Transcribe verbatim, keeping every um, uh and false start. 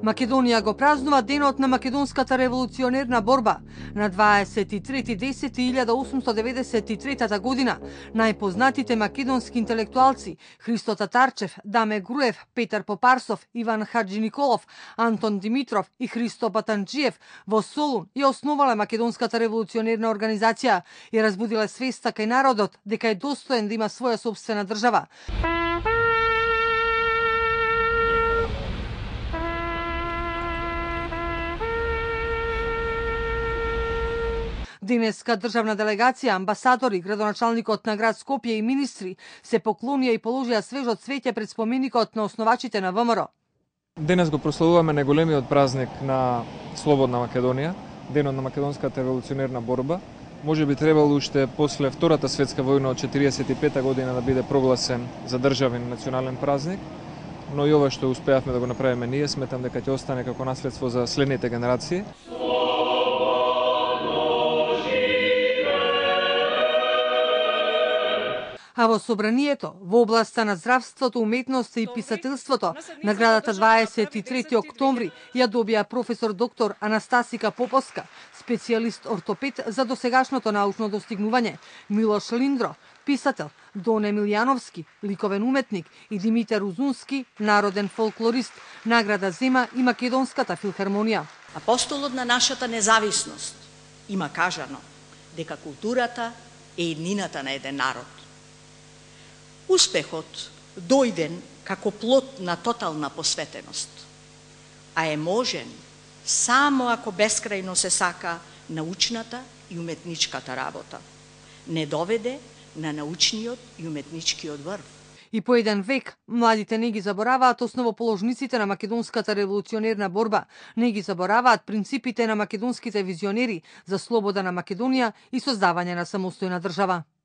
Македонија го празнува денот на македонската револуционерна борба. На дваесет и трети десети илјада осумстотини деветдесет и трета година најпознатите македонски интелектуалци Христо Татарчев, Даме Груев, Петар Попарсов, Иван Хаджи Николов, Антон Димитров и Христо Батанџиев во Солун ја основале македонската револуционерна организација и разбудиле свеста кај народот дека е достоен да има своја сопствена држава. Денеска државна делегација, амбасадори, градоначалникот на град Скопје и министри се поклонија и положија свежо цвеќе пред споменикот на основачите на ВМРО. Денес го прославуваме најголемиот празник на слободна Македонија, денот на македонската револуционерна борба. Може би требало уште после Втората светска војна од четиридесет и пета година да биде прогласен за државен национален празник, но и ова што успеавме да го направиме ние, сметам дека ќе остане како наследство за следните генерации. А во собранието, во областа на здравството, уметноста и писателството, наградата дваесет и трети октомври ја добија професор доктор Анастасика Поповска, специјалист ортопед за досегашното научно достигнување, Милош Линдро, писател, Дон Емилјановски, ликовен уметник и Димитар Узунски, народен фолклорист. Награда зема и Македонската филхармонија. Апостолот на нашата независност има кажано дека културата е еднината на еден народ. Успехот дојден како плод на тотална посветеност, а е можен само ако бескрајно се сака научната и уметничката работа. Не доведе на научниот и уметничкиот врв. И по еден век младите не ги забораваат основоположниците на македонската револуционерна борба, не ги забораваат принципите на македонските визионери за слобода на Македонија и создавање на самостојна држава.